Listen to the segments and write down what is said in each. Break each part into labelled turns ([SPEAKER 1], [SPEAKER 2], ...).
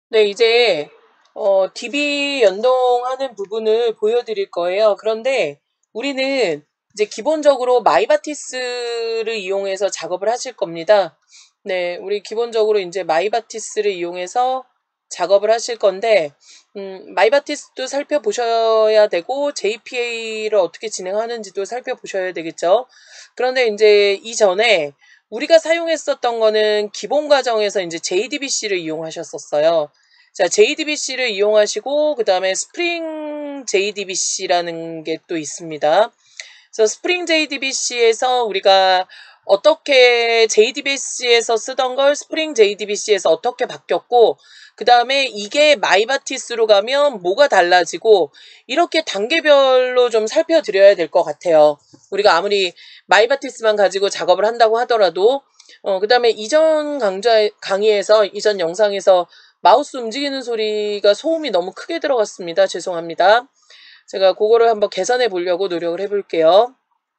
[SPEAKER 1] 네, 이제 DB 연동하는 부분을 보여드릴 거예요. 그런데 우리는 이제 기본적으로 마이바티스를 이용해서 작업을 하실 겁니다. 네, 우리 기본적으로 이제 마이바티스를 이용해서 작업을 하실 건데, 마이바티스도 살펴보셔야 되고, JPA를 어떻게 진행하는지도 살펴보셔야 되겠죠. 그런데 이제 이전에 우리가 사용했었던 거는 기본 과정에서 이제 JDBC를 이용하셨었어요. 자, JDBC를 이용하시고, 그 다음에 스프링 JDBC라는 게 또 있습니다. 그래서 스프링 JDBC에서 우리가 어떻게 JDBC에서 쓰던 걸 스프링 JDBC에서 어떻게 바뀌었고, 그 다음에 이게 마이바티스로 가면 뭐가 달라지고, 이렇게 단계별로 좀 살펴드려야 될 것 같아요. 우리가 아무리 마이바티스만 가지고 작업을 한다고 하더라도, 그 다음에 이전 강의에서, 이전 영상에서 마우스 움직이는 소리가 소음이 너무 크게 들어갔습니다. 죄송합니다. 제가 그거를 한번 개선해 보려고 노력을 해볼게요.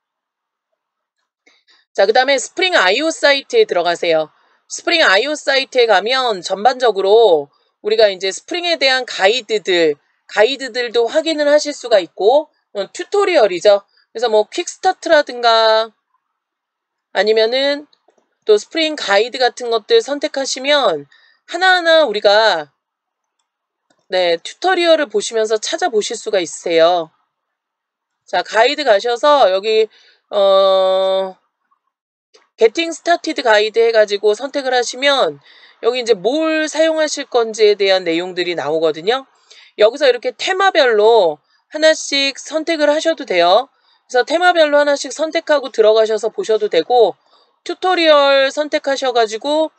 [SPEAKER 1] 자, 그 다음에 스프링 IO 사이트에 들어가세요. 스프링 IO 사이트에 가면 전반적으로 우리가 이제 스프링에 대한 가이드들도 확인을 하실 수가 있고, 튜토리얼이죠. 그래서 뭐 퀵스타트라든가 아니면은 또 스프링 가이드 같은 것들 선택하시면 하나하나 우리가 네, 튜토리얼을 보시면서 찾아보실 수가 있으세요. 자, 가이드 가셔서 여기 Getting Started 가이드 해가지고 선택을 하시면 여기 이제 뭘 사용하실 건지에 대한 내용들이 나오거든요. 여기서 이렇게 테마별로 하나씩 선택을 하셔도 돼요. 그래서 테마별로 하나씩 선택하고 들어가셔서 보셔도 되고, 튜토리얼 선택하셔가지고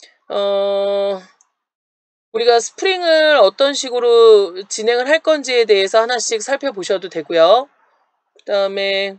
[SPEAKER 1] 우리가 스프링을 어떤 식으로 진행을 할 건지에 대해서 하나씩 살펴보셔도 되고요. 그 다음에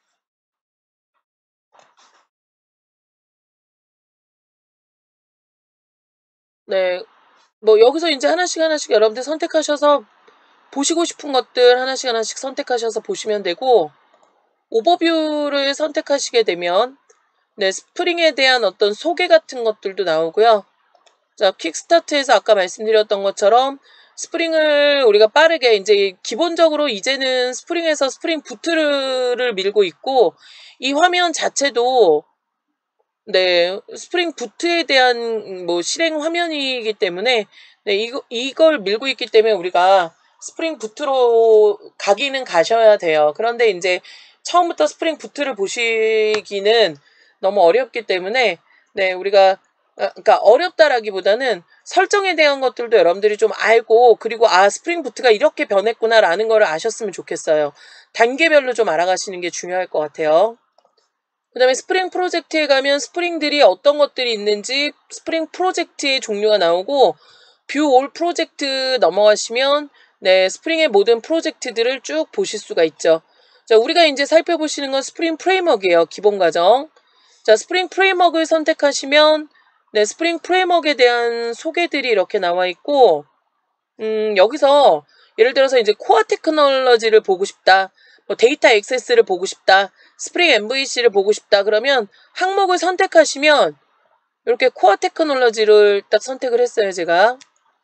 [SPEAKER 1] 네, 뭐 여기서 이제 하나씩 여러분들 선택하셔서 보시고 싶은 것들 하나씩 선택하셔서 보시면 되고, 오버뷰를 선택하시게 되면 네, 스프링에 대한 어떤 소개 같은 것들도 나오고요. 자, 퀵스타트에서 아까 말씀드렸던 것처럼 스프링을 우리가 빠르게 이제 기본적으로 이제는 스프링에서 스프링 부트를 밀고 있고, 이 화면 자체도 네, 스프링 부트에 대한 뭐 실행 화면이기 때문에 네, 이걸 밀고 있기 때문에 우리가 스프링 부트로 가기는 가셔야 돼요. 그런데 이제 처음부터 스프링 부트를 보시기는 너무 어렵기 때문에 네, 우리가 그러니까 어렵다라기보다는 설정에 대한 것들도 여러분들이 좀 알고, 그리고 스프링 부트가 이렇게 변했구나라는 거를 아셨으면 좋겠어요. 단계별로 좀 알아가시는 게 중요할 것 같아요. 그 다음에 스프링 프로젝트에 가면 스프링들이 어떤 것들이 있는지 스프링 프로젝트의 종류가 나오고, 뷰 올 프로젝트 넘어가시면 네, 스프링의 모든 프로젝트들을 쭉 보실 수가 있죠. 자, 우리가 이제 살펴보시는 건 스프링 프레임워크예요. 기본 과정. 자, 스프링 프레임워크를 선택하시면 네, 스프링 프레임워크에 대한 소개들이 이렇게 나와 있고, 여기서 예를 들어서 이제 코어 테크놀로지를 보고 싶다, 뭐 데이터 액세스를 보고 싶다, 스프링 MVC를 보고 싶다, 그러면 항목을 선택하시면 이렇게 코어 테크놀로지를 딱 선택을 했어요, 제가.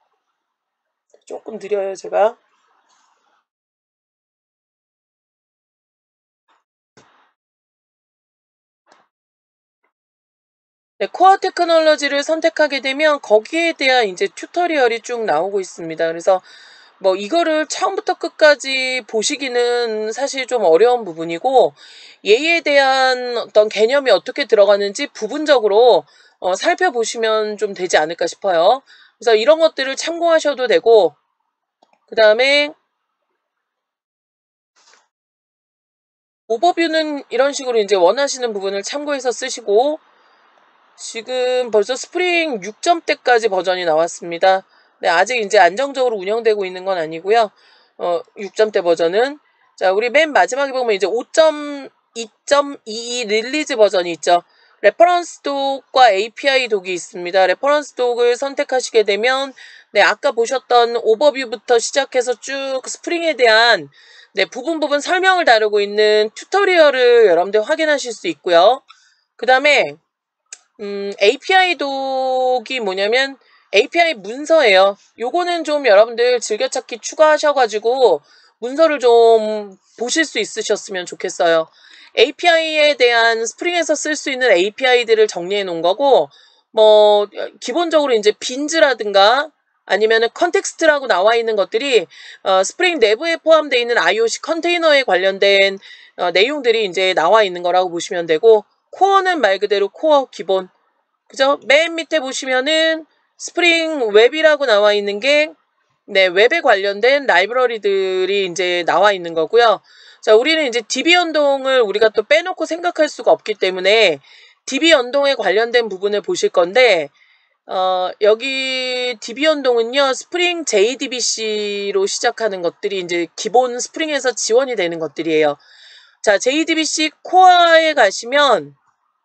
[SPEAKER 1] 조금 느려요, 제가. 네, 코어 테크놀로지를 선택하게 되면 거기에 대한 이제 튜토리얼이 쭉 나오고 있습니다. 그래서 뭐 이거를 처음부터 끝까지 보시기는 사실 좀 어려운 부분이고, 얘에 대한 어떤 개념이 어떻게 들어가는지 부분적으로 살펴보시면 좀 되지 않을까 싶어요. 그래서 이런 것들을 참고하셔도 되고, 그 다음에 오버뷰는 이런 식으로 이제 원하시는 부분을 참고해서 쓰시고, 지금 벌써 스프링 6점대까지 버전이 나왔습니다. 네, 아직 이제 안정적으로 운영되고 있는 건 아니고요. 6점대 버전은 자, 우리 맨 마지막에 보면 이제 5.2.22 릴리즈 버전이 있죠. 레퍼런스 독과 API 독이 있습니다. 레퍼런스 독을 선택하시게 되면 네, 아까 보셨던 오버뷰부터 시작해서 쭉 스프링에 대한 네, 부분 설명을 다루고 있는 튜토리얼을 여러분들 확인하실 수 있고요. 그 다음에 API 독이 뭐냐면 API 문서예요. 요거는 좀 여러분들 즐겨찾기 추가하셔가지고 문서를 좀 보실 수 있으셨으면 좋겠어요. API에 대한 스프링에서 쓸 수 있는 API들을 정리해 놓은 거고, 뭐 기본적으로 이제 빈즈라든가 아니면은 컨텍스트라고 나와 있는 것들이 스프링 내부에 포함되어 있는 IOC 컨테이너에 관련된 내용들이 이제 나와 있는 거라고 보시면 되고, 코어는 말 그대로 코어 기본. 그죠? 맨 밑에 보시면은 스프링 웹이라고 나와 있는 게, 네, 웹에 관련된 라이브러리들이 이제 나와 있는 거고요. 자, 우리는 이제 DB 연동을 우리가 또 빼놓고 생각할 수가 없기 때문에 DB 연동에 관련된 부분을 보실 건데, 여기 DB 연동은요, 스프링 JDBC로 시작하는 것들이 이제 기본 스프링에서 지원이 되는 것들이에요. 자, JDBC 코어에 가시면,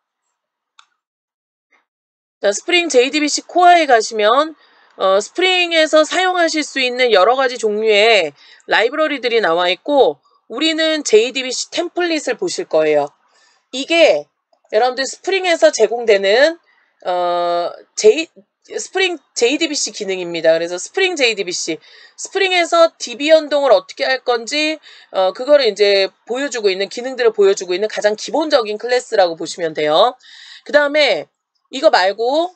[SPEAKER 1] 자, 스프링 JDBC 코어에 가시면 스프링에서 사용하실 수 있는 여러 가지 종류의 라이브러리들이 나와 있고, 우리는 JDBC 템플릿을 보실 거예요. 이게 여러분들 스프링에서 제공되는 스프링 JDBC 기능입니다. 그래서 스프링 JDBC, 스프링에서 DB 연동을 어떻게 할 건지 그거를 이제 보여주고 있는 기능들을 보여주고 있는 가장 기본적인 클래스라고 보시면 돼요. 그 다음에 이거 말고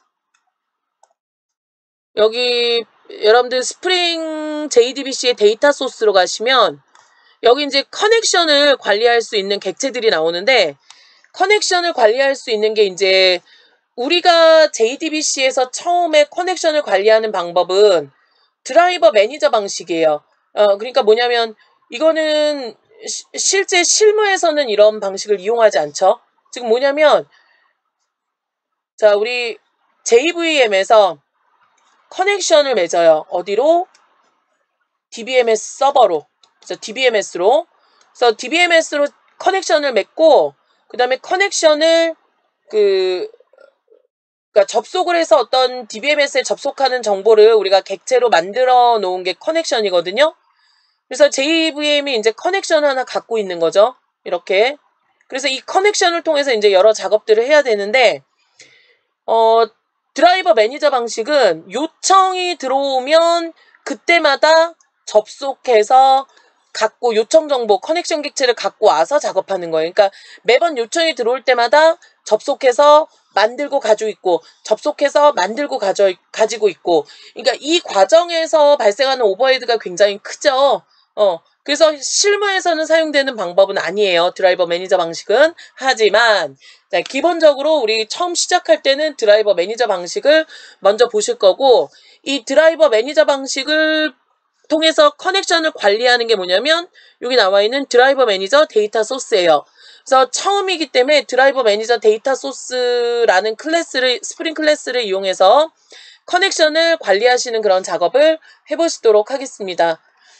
[SPEAKER 1] 여기 여러분들 스프링 JDBC의 데이터 소스로 가시면 여기 이제 커넥션을 관리할 수 있는 객체들이 나오는데, 커넥션을 관리할 수 있는 게 이제 우리가 JDBC에서 처음에 커넥션을 관리하는 방법은 드라이버 매니저 방식이에요. 그러니까 뭐냐면 이거는 실제 실무에서는 이런 방식을 이용하지 않죠. 지금 뭐냐면, 자, 우리 JVM에서 커넥션을 맺어요. 어디로? DBMS 서버로. 그래서 DBMS로. 그래서 DBMS로 커넥션을 맺고, 그 다음에 커넥션을 그러니까 접속을 해서 어떤 DBMS에 접속하는 정보를 우리가 객체로 만들어 놓은 게 커넥션이거든요. 그래서 JVM이 이제 커넥션 하나 갖고 있는 거죠. 이렇게. 그래서 이 커넥션을 통해서 이제 여러 작업들을 해야 되는데, 드라이버 매니저 방식은 요청이 들어오면 그때마다 접속해서 갖고 요청 정보, 커넥션 객체를 갖고 와서 작업하는 거예요. 그러니까 매번 요청이 들어올 때마다 접속해서 만들고 가지고 있고, 접속해서 만들고 가지고 있고, 그러니까 이 과정에서 발생하는 오버헤드가 굉장히 크죠. 그래서 실무에서는 사용되는 방법은 아니에요. 드라이버 매니저 방식은. 하지만 기본적으로 우리 처음 시작할 때는 드라이버 매니저 방식을 먼저 보실 거고, 이 드라이버 매니저 방식을 통해서 커넥션을 관리하는 게 뭐냐면 여기 나와 있는 드라이버 매니저 데이터 소스예요. 그래서 처음이기 때문에 드라이버 매니저 데이터 소스라는 클래스를, 스프링 클래스를 이용해서 커넥션을 관리하시는 그런 작업을 해보시도록 하겠습니다.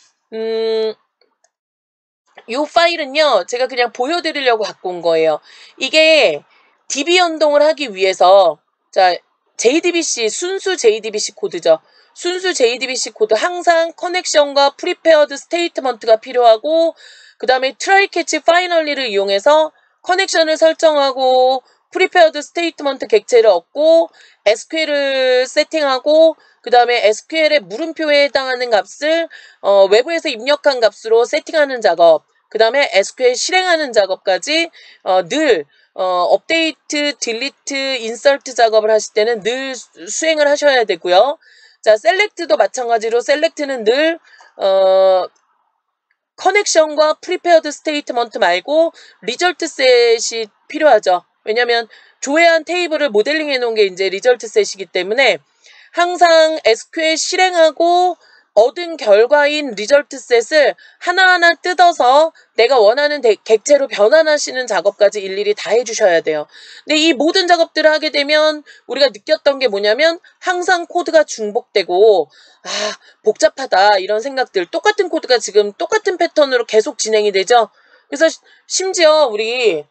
[SPEAKER 1] 이 파일은요, 제가 그냥 보여드리려고 갖고 온 거예요. 이게 DB 연동을 하기 위해서, 자, JDBC, 순수 JDBC 코드죠. 순수 JDBC 코드 항상 커넥션과 프리페어드 스테이트먼트가 필요하고, 그 다음에 트라이 캐치 파이널리를 이용해서 커넥션을 설정하고, 프리페어드 스테이트먼트 객체를 얻고, SQL을 세팅하고, 그 다음에 SQL의 물음표에 해당하는 값을 외부에서 입력한 값으로 세팅하는 작업, 그 다음에 SQL 실행하는 작업까지 늘 업데이트, 딜리트, 인서트 작업을 하실 때는 늘 수행을 하셔야 되고요. 자, 셀렉트도 마찬가지로 셀렉트는 늘 커넥션과 프리페어드 스테이트먼트 말고 리절트 셋이 필요하죠. 왜냐하면 조회한 테이블을 모델링 해놓은 게 이제 리절트 셋이기 때문에 항상 SQL 실행하고 얻은 결과인 리절트 셋을 하나하나 뜯어서 내가 원하는 객체로 변환하시는 작업까지 일일이 다 해주셔야 돼요. 근데 이 모든 작업들을 하게 되면 우리가 느꼈던 게 뭐냐면 항상 코드가 중복되고 복잡하다 이런 생각들, 똑같은 코드가 지금 똑같은 패턴으로 계속 진행이 되죠. 그래서 심지어 우리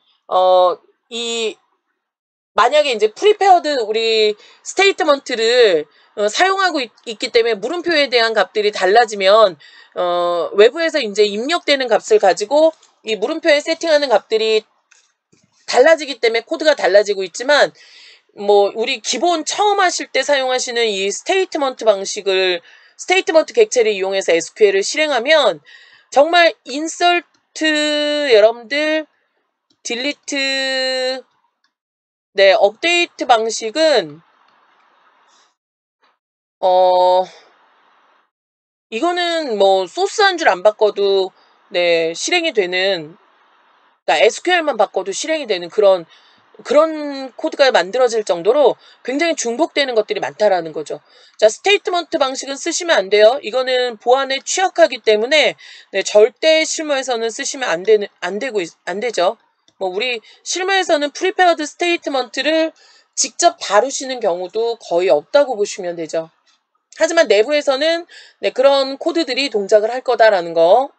[SPEAKER 1] 만약에 이제 프리페어드 우리 스테이트먼트를 사용하고 있기 때문에 물음표에 대한 값들이 달라지면 외부에서 이제 입력되는 값을 가지고 이 물음표에 세팅하는 값들이 달라지기 때문에 코드가 달라지고 있지만, 뭐 우리 기본 처음 하실 때 사용하시는 이 스테이트먼트 방식을 스테이트먼트 객체를 이용해서 SQL을 실행하면 정말 인설트 여러분들 딜리트 네 업데이트 방식은 이거는 뭐 소스 한 줄 안 바꿔도 네 실행이 되는 그러니까 SQL만 바꿔도 실행이 되는 그런 코드가 만들어질 정도로 굉장히 중복되는 것들이 많다라는 거죠. 자, 스테이트먼트 방식은 쓰시면 안 돼요. 이거는 보안에 취약하기 때문에 네, 절대 실무에서는 쓰시면 안 되죠. 뭐 우리 실무에서는 프리페어드 스테이트먼트를 직접 다루시는 경우도 거의 없다고 보시면 되죠. 하지만 내부에서는 네, 그런 코드들이 동작을 할 거다라는 거.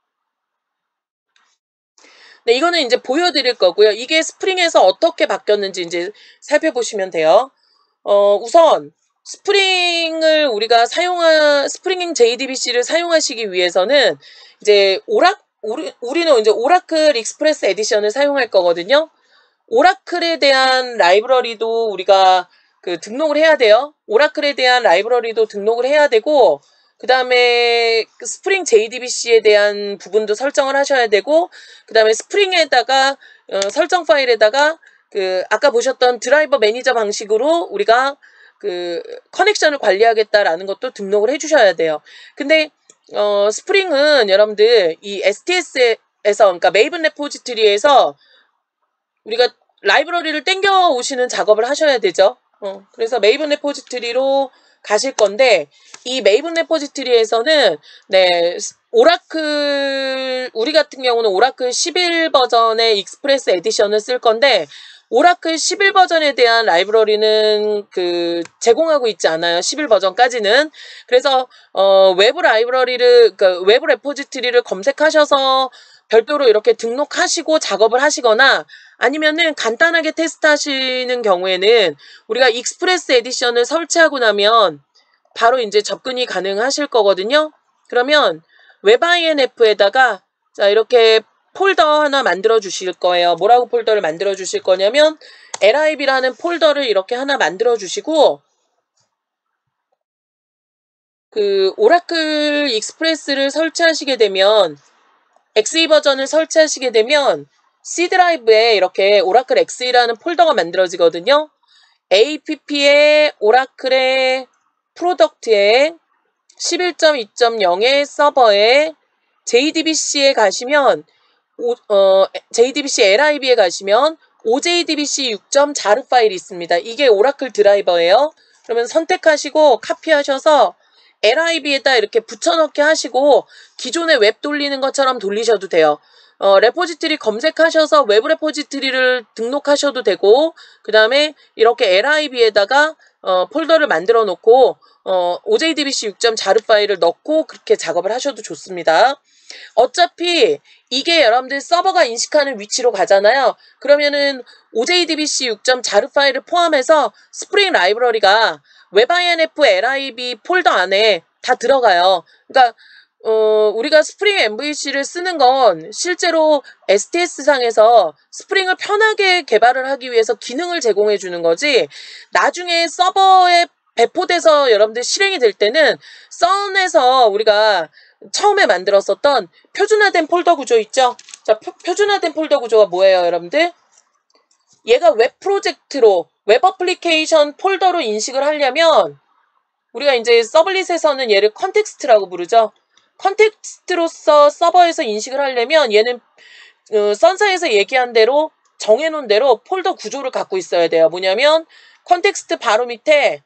[SPEAKER 1] 네, 이거는 이제 보여드릴 거고요. 이게 스프링에서 어떻게 바뀌었는지 이제 살펴보시면 돼요. 우선 스프링을 우리가 스프링 JDBC를 사용하시기 위해서는 이제 우리는 이제 오라클 익스프레스 에디션을 사용할 거거든요. 오라클에 대한 라이브러리도 우리가 등록을 해야 돼요. 오라클에 대한 라이브러리도 등록을 해야 되고, 그 다음에 스프링 JDBC에 대한 부분도 설정을 하셔야 되고, 그 다음에 스프링에다가 설정 파일에다가 아까 보셨던 드라이버 매니저 방식으로 우리가 커넥션을 관리하겠다라는 것도 등록을 해주셔야 돼요. 근데 스프링은 여러분들 이 STS에서 그러니까 메이븐 레포지토리에서 우리가 라이브러리를 땡겨 오시는 작업을 하셔야 되죠. 그래서 메이븐 레포지토리로 가실 건데 이 메이븐 레포지토리에서는 네, 오라클 우리 같은 경우는 오라클 11 버전의 익스프레스 에디션을 쓸 건데 오라클 11 버전에 대한 라이브러리는 제공하고 있지 않아요. 11 버전까지는. 그래서 외부 라이브러리를 외부 레포지토리를 검색하셔서 별도로 이렇게 등록하시고 작업을 하시거나 아니면은 간단하게 테스트하시는 경우에는 우리가 익스프레스 에디션을 설치하고 나면 바로 이제 접근이 가능하실 거거든요. 그러면 웹INF에다가 자 이렇게 폴더 하나 만들어 주실 거예요. 뭐라고 폴더를 만들어 주실 거냐면 lib라는 폴더를 이렇게 하나 만들어 주시고 오라클 익스프레스를 설치하시게 되면 XE 버전을 설치하시게 되면 C 드라이브에 이렇게 오라클 XE라는 폴더가 만들어지거든요. app에 오라클의 프로덕트에 11.2.0의 서버에 JDBC에 가시면 JDBC LIB에 가시면 OJDBC 6.jar 파일이 있습니다. 이게 오라클 드라이버예요. 그러면 선택하시고 카피하셔서 LIB에다 이렇게 붙여넣기 하시고 기존에 웹 돌리는 것처럼 돌리셔도 돼요. 레포지토리 검색하셔서 외부 레포지토리를 등록하셔도 되고 그 다음에 이렇게 LIB에다가 폴더를 만들어 놓고 OJDBC 6.jar 파일을 넣고 그렇게 작업을 하셔도 좋습니다. 어차피 이게 여러분들 서버가 인식하는 위치로 가잖아요. 그러면은 OJDBC 6.jar 파일을 포함해서 스프링 라이브러리가 웹INF LIB 폴더 안에 다 들어가요. 그러니까 우리가 스프링 MVC를 쓰는 건 실제로 STS상에서 스프링을 편하게 개발을 하기 위해서 기능을 제공해 주는 거지 나중에 서버에 배포돼서 여러분들 실행이 될 때는 썬에서 우리가 처음에 만들었었던 표준화된 폴더 구조 있죠? 자, 표준화된 폴더 구조가 뭐예요, 여러분들? 얘가 웹 프로젝트로 웹 어플리케이션 폴더로 인식을 하려면 우리가 이제 서블릿에서는 얘를 컨텍스트라고 부르죠. 컨텍스트로서 서버에서 인식을 하려면 얘는 썬사에서 얘기한 대로 정해놓은 대로 폴더 구조를 갖고 있어야 돼요. 뭐냐면 컨텍스트 바로 밑에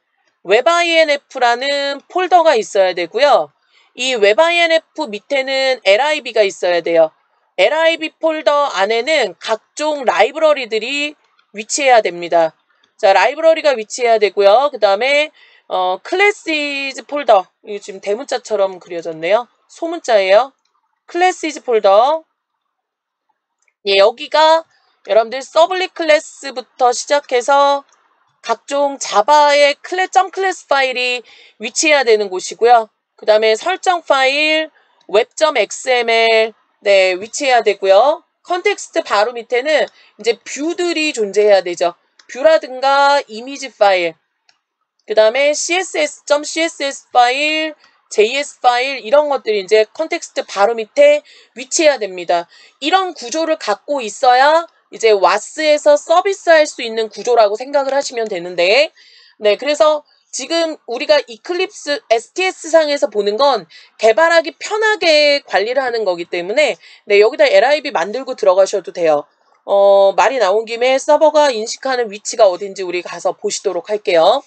[SPEAKER 1] 웹INF라는 폴더가 있어야 되고요. 이 웹INF 밑에는 LIB가 있어야 돼요. LIB 폴더 안에는 각종 라이브러리들이 위치해야 됩니다. 자, 라이브러리가 위치해야 되고요. 그 다음에 클래시즈 폴더. 이거 지금 대문자처럼 그려졌네요. 소문자예요. 클래시즈 폴더. 예, 여기가 여러분들 서블릿 클래스부터 시작해서 각종 자바의 .클래스 파일이 위치해야 되는 곳이고요. 그 다음에 설정 파일, web.xml 네, 위치해야 되고요. 컨텍스트 바로 밑에는 이제 뷰들이 존재해야 되죠. 뷰라든가 이미지 파일, 그 다음에 css.css 파일, JS 파일 이런 것들이 이제 컨텍스트 바로 밑에 위치해야 됩니다. 이런 구조를 갖고 있어야 이제 와스에서 서비스할 수 있는 구조라고 생각을 하시면 되는데, 네, 그래서 지금 우리가 이클립스 STS 상에서 보는 건 개발하기 편하게 관리를 하는 거기 때문에, 네, 여기다 lib 만들고 들어가셔도 돼요. 말이 나온 김에 서버가 인식하는 위치가 어딘지 우리 가서 보시도록 할게요.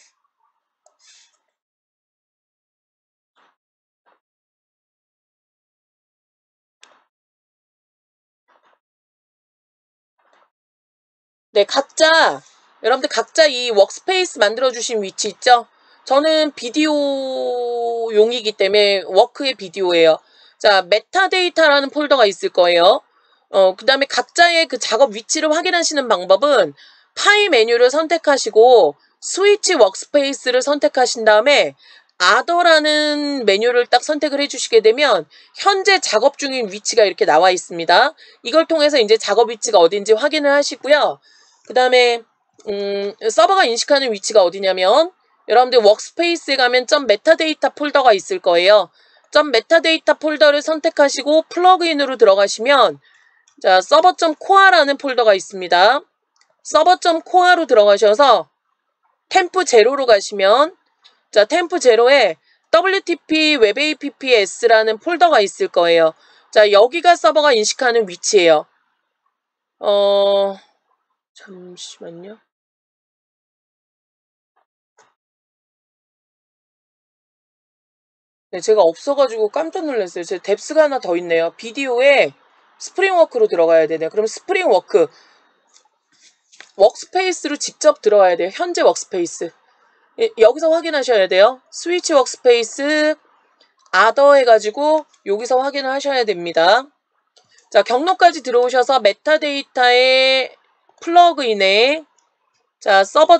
[SPEAKER 1] 네, 여러분들 각자 이 워크스페이스 만들어주신 위치 있죠? 저는 비디오용이기 때문에 워크의 비디오예요. 자, 메타데이터라는 폴더가 있을 거예요. 그 다음에 각자의 그 작업 위치를 확인하시는 방법은 파일 메뉴를 선택하시고 스위치 워크스페이스를 선택하신 다음에 아더라는 메뉴를 딱 선택을 해주시게 되면 현재 작업 중인 위치가 이렇게 나와 있습니다. 이걸 통해서 이제 작업 위치가 어딘지 확인을 하시고요. 그 다음에 서버가 인식하는 위치가 어디냐면 여러분들 워크스페이스에 가면 .메타데이터 폴더가 있을 거예요. .메타데이터 폴더를 선택하시고 플러그인으로 들어가시면 자, 서버.core라는 폴더가 있습니다. 서버.core로 들어가셔서 템프 제로로 가시면 자, 템프 제로에 WTP 웹 APPS라는 폴더가 있을 거예요. 자, 여기가 서버가 인식하는 위치예요. 잠시만요. 네, 제가 없어가지고 깜짝 놀랐어요. 제 뎁스가 하나 더 있네요. 비디오에 스프링워크로 들어가야 되네요. 그럼 스프링워크 워크스페이스로 직접 들어가야 돼요. 현재 워크스페이스. 여기서 확인하셔야 돼요. 스위치 워크스페이스 아더 해가지고 여기서 확인을 하셔야 됩니다. 자, 경로까지 들어오셔서 메타데이터의 플러그인에 자,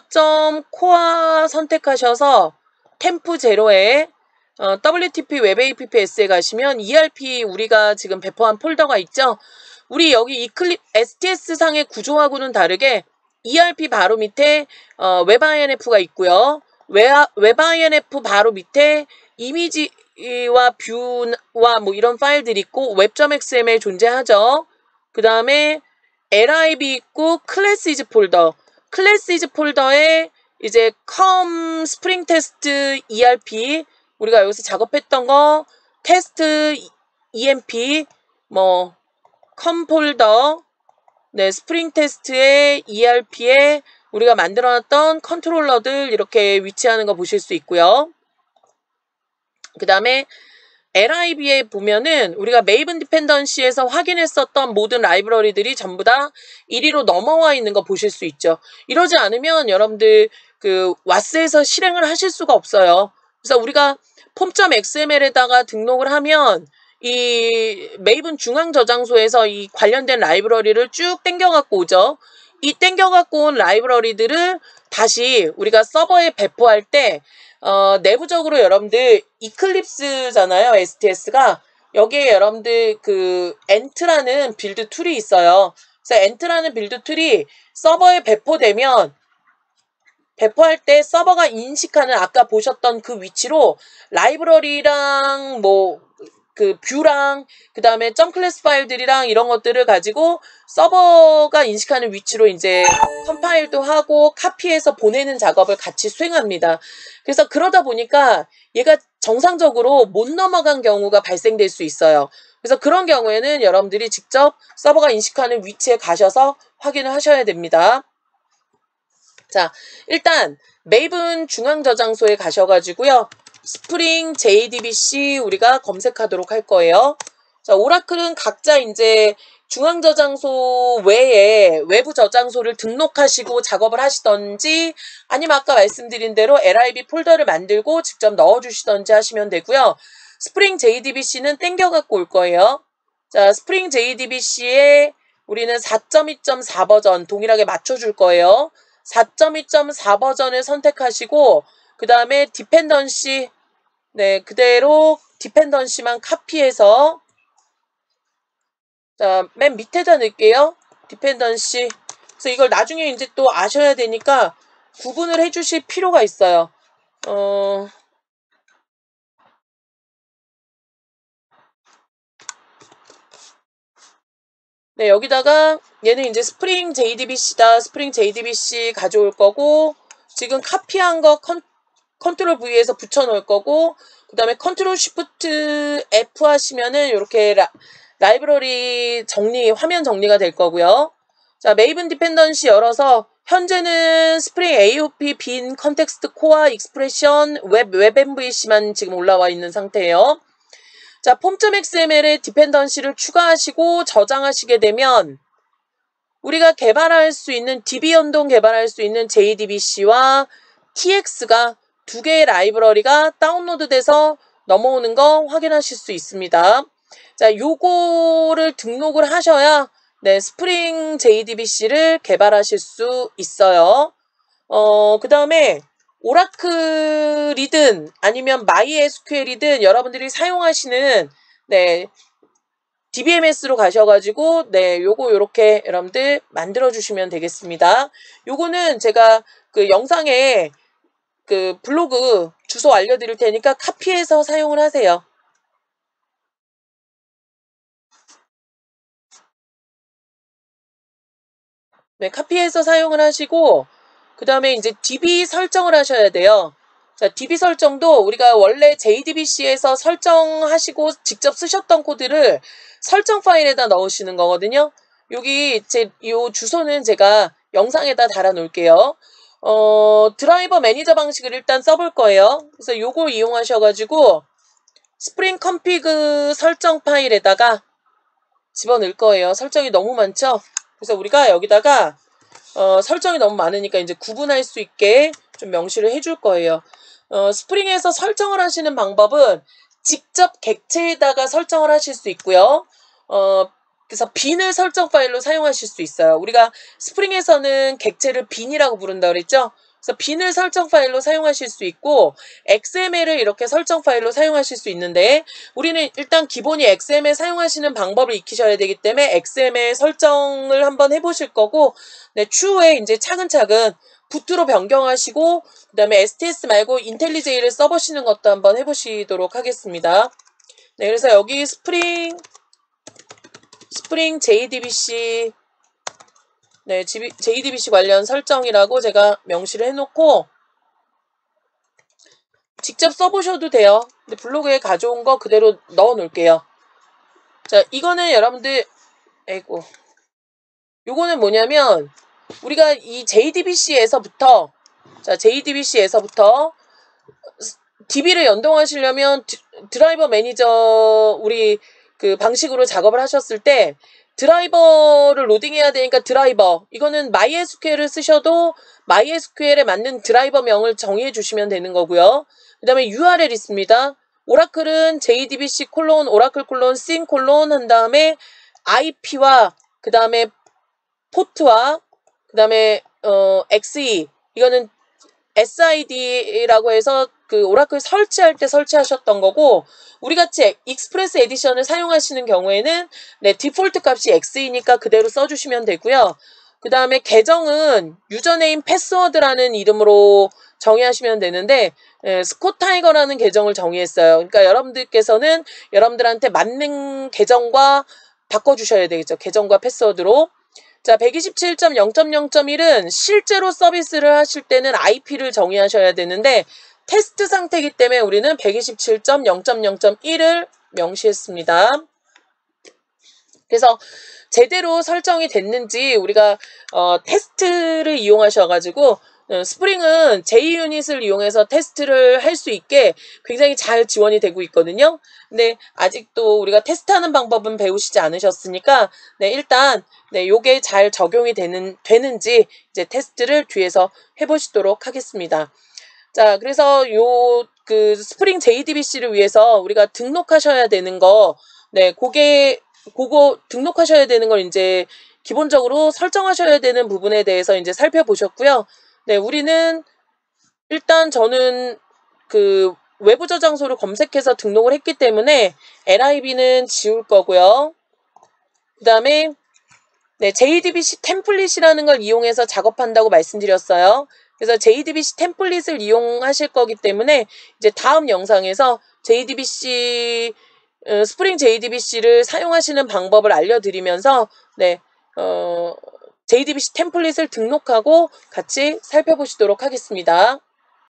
[SPEAKER 1] 서버.core선택하셔서 템프 제로에 WTP 웹 APPS에 가시면 ERP 우리가 지금 배포한 폴더가 있죠. 우리 여기 STS 상의 구조하고는 다르게 ERP 바로 밑에 웹INF가 있고요. 웹INF 바로 밑에 이미지와 뷰와 뭐 이런 파일들이 있고 web.xml 존재하죠. 그 다음에 lib 있고 클래시즈 폴더. 클래시즈 폴더에 이제 컴 스프링 테스트 ERP 우리가 여기서 작업했던 거 테스트 EMP 뭐 컴 폴더 네 스프링 테스트의 ERP에 우리가 만들어놨던 컨트롤러들 이렇게 위치하는 거 보실 수 있고요. 그 다음에 lib에 보면은 우리가 메이븐 디펜던시에서 확인했었던 모든 라이브러리들이 전부 다 1위로 넘어와 있는 거 보실 수 있죠. 이러지 않으면 여러분들 그 와스에서 실행을 하실 수가 없어요. 그래서 우리가 폼.xml에다가 등록을 하면 이 메이븐 중앙 저장소에서 이 관련된 라이브러리를 쭉 땡겨갖고 오죠. 이 땡겨갖고 온 라이브러리들을 다시 우리가 서버에 배포할 때 내부적으로 여러분들 이클립스잖아요. STS가. 여기에 여러분들 그 엔트라는 빌드 툴이 있어요. 그래서 엔트라는 빌드 툴이 서버에 배포할 때 서버가 인식하는 아까 보셨던 그 위치로 라이브러리랑 뭐 그 뷰랑 그 다음에 점클래스 파일들이랑 이런 것들을 가지고 서버가 인식하는 위치로 이제 컴파일도 하고 카피해서 보내는 작업을 같이 수행합니다. 그래서 그러다 보니까 얘가 정상적으로 못 넘어간 경우가 발생될 수 있어요. 그래서 그런 경우에는 여러분들이 직접 서버가 인식하는 위치에 가셔서 확인을 하셔야 됩니다. 자, 일단 메이븐 중앙 저장소에 가셔가지고요. 스프링 JDBC 우리가 검색하도록 할 거예요. 자, 오라클은 각자 이제 중앙 저장소 외에 외부 저장소를 등록하시고 작업을 하시던지 아니면 아까 말씀드린 대로 lib 폴더를 만들고 직접 넣어주시던지 하시면 되고요. 스프링 JDBC는 땡겨갖고 올 거예요. 자, 스프링 JDBC에 우리는 4.2.4 버전 동일하게 맞춰줄 거예요. 4.2.4 버전을 선택하시고 그 다음에 디펜던시 네 그대로 디펜던시만 카피해서 자, 맨 밑에다 넣을게요. 디펜던시 그래서 이걸 나중에 이제 또 아셔야 되니까 구분을 해주실 필요가 있어요. 네, 여기다가 얘는 이제 스프링 JDBC다. 스프링 JDBC 가져올 거고, 지금 카피한 거 컨트롤 V에서 붙여놓을 거고, 그 다음에 컨트롤 쉬프트 F 하시면은 이렇게 라이브러리 화면 정리가 될 거고요. 자, 메이븐 디펜던시 열어서 현재는 스프링 AOP 빈 컨텍스트 코어 익스프레션 웹 MVC만 지금 올라와 있는 상태예요. 자, 폼.xml에 디펜던시를 추가하시고 저장하시게 되면 우리가 개발할 수 있는 DB 연동 개발할 수 있는 JDBC와 TX가 두 개의 라이브러리가 다운로드돼서 넘어오는 거 확인하실 수 있습니다. 자, 요거를 등록을 하셔야 네, 스프링 JDBC를 개발하실 수 있어요. 그 다음에 오라클이든 아니면 MySQL이든 여러분들이 사용하시는 네, DBMS로 가셔가지고 네, 요거 요렇게 여러분들 만들어 주시면 되겠습니다. 요거는 제가 그 영상에 그 블로그 주소 알려드릴 테니까 카피해서 사용을 하세요. 네, 카피해서 사용을 하시고 그 다음에 이제 DB 설정을 하셔야 돼요. 자, DB 설정도 우리가 원래 JDBC에서 설정하시고 직접 쓰셨던 코드를 설정 파일에다 넣으시는 거거든요. 여기 요 주소는 제가 영상에다 달아 놓을게요. 드라이버 매니저 방식을 일단 써볼 거예요. 그래서 요거 이용하셔가지고 스프링 컨피그 설정 파일에다가 집어넣을 거예요. 설정이 너무 많죠? 그래서 우리가 여기다가 설정이 너무 많으니까 이제 구분할 수 있게 좀 명시를 해줄 거예요. 스프링에서 설정을 하시는 방법은 직접 객체에다가 설정을 하실 수 있고요. 그래서 빈을 설정 파일로 사용하실 수 있어요. 우리가 스프링에서는 객체를 빈이라고 부른다 그랬죠? 그래서 빈을 설정 파일로 사용하실 수 있고 XML을 이렇게 설정 파일로 사용하실 수 있는데 우리는 일단 기본이 XML 사용하시는 방법을 익히셔야 되기 때문에 XML 설정을 한번 해보실 거고 네, 추후에 이제 차근차근 부트로 변경하시고 그다음에 STS 말고 인텔리제이를 써보시는 것도 한번 해보시도록 하겠습니다. 네, 그래서 여기 스프링 JDBC 네, JDBC 관련 설정이라고 제가 명시를 해놓고 직접 써보셔도 돼요. 근데 블로그에 가져온 거 그대로 넣어 놓을게요. 자, 이거는 여러분들 아이고 요거는 뭐냐면 우리가 이 JDBC에서부터 DB를 연동하시려면 드라이버 매니저 우리 그 방식으로 작업을 하셨을 때 드라이버를 로딩해야 되니까 드라이버 이거는 MySQL을 쓰셔도 MySQL에 맞는 드라이버 명을 정의해 주시면 되는 거고요. 그 다음에 URL 있습니다. 오라클은 JDBC 오라클 싱 한 다음에 IP와 그 다음에 포트와 그 다음에 XE 이거는 SID라고 해서 그 오라클 설치할 때 설치하셨던 거고 우리같이 익스프레스 에디션을 사용하시는 경우에는 네, 디폴트 값이 X이니까 그대로 써주시면 되고요. 그 다음에 계정은 유저네임 패스워드라는 이름으로 정의하시면 되는데 스코타이거라는 계정을 정의했어요. 그러니까 여러분들께서는 여러분들한테 맞는 계정과 바꿔주셔야 되겠죠. 계정과 패스워드로. 자, 127.0.0.1은 실제로 서비스를 하실 때는 IP를 정의하셔야 되는데 테스트 상태이기 때문에 우리는 127.0.0.1을 명시했습니다. 그래서 제대로 설정이 됐는지 우리가 테스트를 이용하셔가지고 스프링은 JUnit을 이용해서 테스트를 할 수 있게 굉장히 잘 지원이 되고 있거든요. 근데 아직도 우리가 테스트하는 방법은 배우시지 않으셨으니까 네, 일단 네, 요게 잘 적용이 되는지 이제 테스트를 뒤에서 해보시도록 하겠습니다. 자, 그래서 그 스프링 JDBC를 위해서 우리가 등록하셔야 되는 거, 네, 그거 등록하셔야 되는 걸 이제 기본적으로 설정하셔야 되는 부분에 대해서 이제 살펴보셨고요. 네, 우리는 일단 저는 그 외부 저장소를 검색해서 등록을 했기 때문에 LIB는 지울 거고요. 그 다음에 네, JDBC 템플릿이라는 걸 이용해서 작업한다고 말씀드렸어요. 그래서 JDBC 템플릿을 이용하실 거기 때문에 이제 다음 영상에서 JDBC 스프링 JDBC를 사용하시는 방법을 알려드리면서 네, JDBC 템플릿을 등록하고 같이 살펴보시도록 하겠습니다.